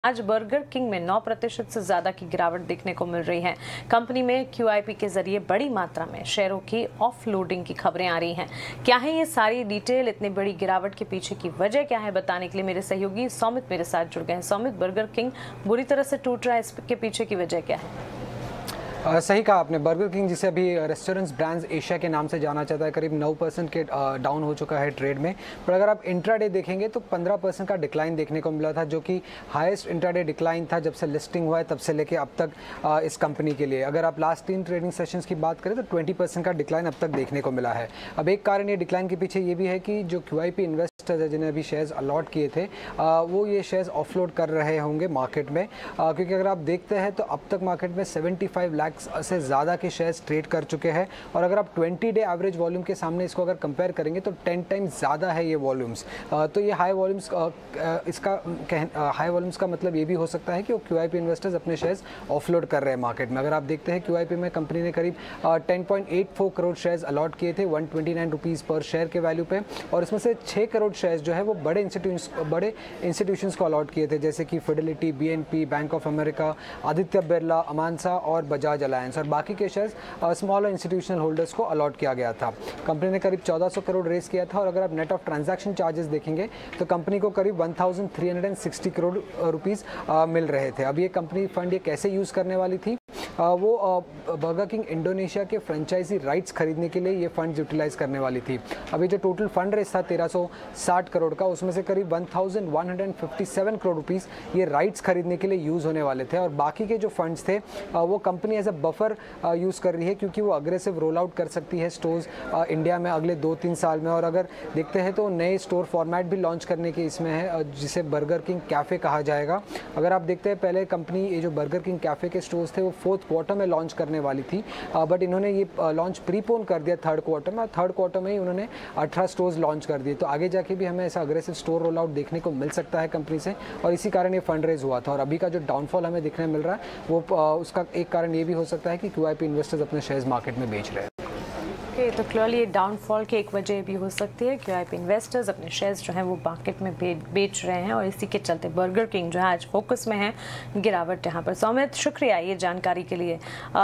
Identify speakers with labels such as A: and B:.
A: आज burger king में 9% से ज्यादा की गिरावट देखने को मिल रही है। कंपनी में QIP के जरिए बड़ी मात्रा में शेयरों की ऑफलोडिंग की खबरें आ रही हैं। क्या है ये सारी डिटेल, इतनी बड़ी गिरावट के पीछे की वजह क्या है, बताने के लिए मेरे सहयोगी सौमित मेरे साथ जुड़ गए हैं। सौमित, बर्गर किंग बुरी तरह से टूट रहा है, इसके पीछे की वजह क्या है?
B: सही कहा आपने। बर्गर किंग, जिसे अभी रेस्टोरेंट्स ब्रांड्स एशिया के नाम से जाना जाता है, करीब 9% के डाउन हो चुका है ट्रेड में। पर अगर आप इंट्राडे देखेंगे तो 15% का डिक्लाइन देखने को मिला था, जो कि हाईएस्ट इंट्राडे डिक्लाइन था जब से लिस्टिंग हुआ है तब से लेके अब तक इस कंपनी के लिए। अगर आप लास्ट 3 ट्रेडिंग सेशंस की बात करें तो 20% का डिक्लाइन अब तक देखने को मिला है। अब एक कारण ये डिक्लाइन के पीछे ये भी है कि जो QIP इन्वेस्टर्स है जिन्हें अभी शेयर्स अलॉट किए थे, वो ये शेयर्स ऑफलोड कर रहे होंगे मार्केट में, क्योंकि अगर आप देखते हैं तो अब तक मार्केट में 75 लाख से ज़्यादा के शेयर्स ट्रेड कर चुके हैं। और अगर आप 20 डे एवरेज वॉल्यूम के सामने इसको अगर कंपेयर करेंगे तो 10 टाइम्स ज़्यादा है ये वॉल्यूम्स। तो ये हाई वॉल्यूम्स, हाई वॉल्यूम्स का मतलब ये भी हो सकता है कि वो QIP इन्वेस्टर्स अपने शेयर्स ऑफलोड कर रहे हैं मार्केट में। अगर आप देखते हैं QIP में कंपनी ने करीब 10.84 करोड़ शेयर्स अलॉट किए थे 129 रुपीज़ पर शेयर के वैल्यू पे, और इसमें से 6 करोड़ शेयर्स जो है वो बड़े इंस्टीट्यूशंस को अलॉट किए थे, जैसे कि Fidelity, BNP, bank of America, Aditya Birla, Amansa और बजाज अलायंस, और बाकी के शेयर्स स्मॉल और इंस्टीट्यूशनल होल्डर्स को अलॉट किया गया था। कंपनी ने करीब 1400 करोड़ रेस किया था, और अगर आप नेट ऑफ ट्रांजैक्शन चार्जेस देखेंगे तो कंपनी को करीब 1360 करोड़ रुपीस मिल रहे थे। अब ये कंपनी फंड ये कैसे यूज़ करने वाली थी, वो बर्गर किंग इंडोनेशिया के फ्रेंचाइजी राइट्स खरीदने के लिए ये फंड यूटिलाइज करने वाली थी। अभी जो टोटल फंड रेस था 1360 करोड़ का, उसमें से करीब 1157 करोड़ रुपीस ये राइट्स खरीदने के लिए यूज़ होने वाले थे, और बाकी के जो फंड्स थे वो company as a buffer use कर रही है, क्योंकि वो अग्रेसिव रोल आउट कर सकती है स्टोर्स इंडिया में अगले 2-3 साल में। और अगर देखते हैं तो नए स्टोर फॉर्मेट भी लॉन्च करने के इसमें है, जिसे बर्गर किंग कैफ़े कहा जाएगा। अगर आप देखते हैं पहले कंपनी ये जो बर्गर किंग कैफ़े के स्टोर्स थे वो 4th क्वार्टर में लॉन्च करने वाली थी, बट इन्होंने ये लॉन्च प्रीपोन कर दिया 3rd क्वार्टर में, और 3rd क्वार्टर में ही उन्होंने 18 स्टोर्स लॉन्च कर दिए। तो आगे जाके भी हमें ऐसा अग्रेसिव स्टोर रोल आउट देखने को मिल सकता है कंपनी से, और इसी कारण ये फंड रेज हुआ था। और अभी का जो डाउनफॉल हमें देखने मिल रहा है वो उसका एक कारण ये भी हो सकता है कि QIP इन्वेस्टर्स अपने शेयर्स मार्केट में बेच रहे हैं।
A: तो क्लियरली ये डाउनफॉल की एक वजह भी हो सकती है। QIP इन्वेस्टर्स अपने शेयर्स जो हैं वो मार्केट में बेच रहे हैं, और इसी के चलते बर्गर किंग जो है आज फोकस में है, गिरावट यहाँ पर। सौमित, शुक्रिया ये जानकारी के लिए।